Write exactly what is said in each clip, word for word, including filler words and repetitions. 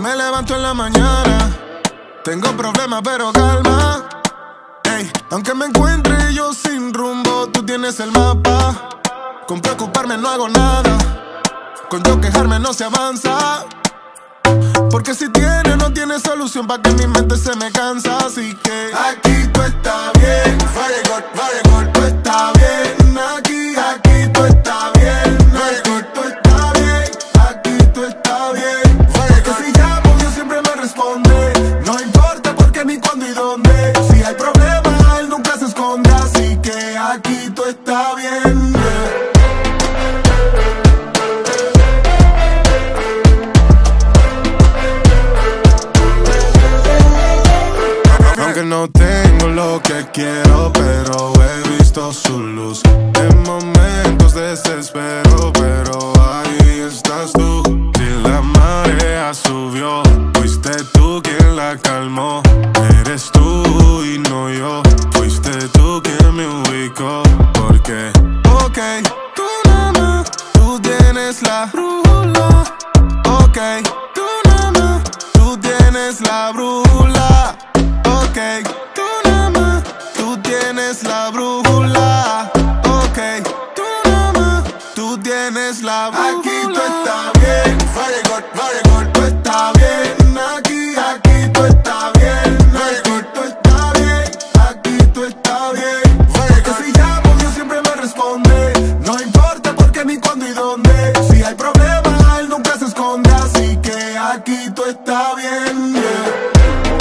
me levanto en la mañana, tengo problemas pero calma. Ey, aunque me encuentre yo sin rumbo, tú tienes el mapa. Con preocuparme no hago nada, con yo quejarme no se avanza. Porque si tiene, no tiene solución, pa' que mi mente se me cansa. Así que aquí tú estás bien, very good, very good, tú estás bien. Aquí, aquí tú estás bien, very good, tú estás bien. Aquí tú estás bien, very good. Que si llamo Dios siempre me responde, no importa por qué ni cuándo y dónde. Si hay problema, Él nunca se esconde. Así que aquí tú estás bien, yeah. Aunque no tengo lo que quiero, pero he visto su luz. En momentos desespero, pero ahí estás tú. Si la marea subió, fuiste tú quien la calmó. Eres tú y no yo, fuiste tú quien me ubicó. Porque, ok, tú nada más, tú tienes la brújula. Ok, tú nada más, tú tienes la brújula. Ok, tú nada más, tú tienes la brújula. Ok, tú nada más, tú tienes la brújula. Aquí tú estás bien, very good, very good, tú estás bien. Aquí, aquí tú estás bien, very good, tú estás bien. Aquí tú estás bien, very good. Que si llamo Dios siempre me responde, no importa por qué ni cuándo y dónde. Si hay problema, Él nunca se esconde. Así que aquí tú estás bien, yeah.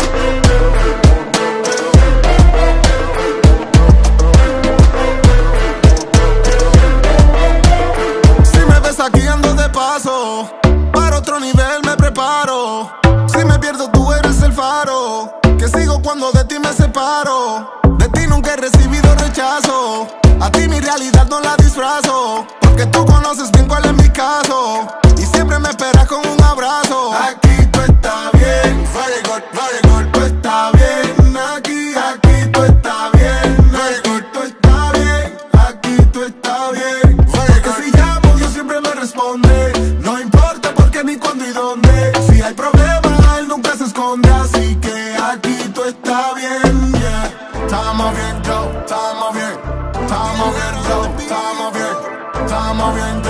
Aquí ando de paso, para otro nivel me preparo. Si me pierdo tú eres el faro, que sigo cuando de ti me separo. De ti nunca he recibido rechazo, a ti mi realidad no la disfrazo. Porque tú conoces bien cuál es mi caso, y siempre me esperas con un abrazo. Aquí tú estás bien, very good, very good, tú estás bien. Aquí, aquí tú estás bien, very good, tú estás bien. Aquí tú estás bien, very good. Que si llamo Dios siempre me responde, no importa por qué ni cuándo y dónde. Si hay problema, Él nunca se esconde. Así que aquí tú estás bien, yeah. Estamos bien, yo, estamos bien. Estamos bien, yo, estamos bien. Estamos bien,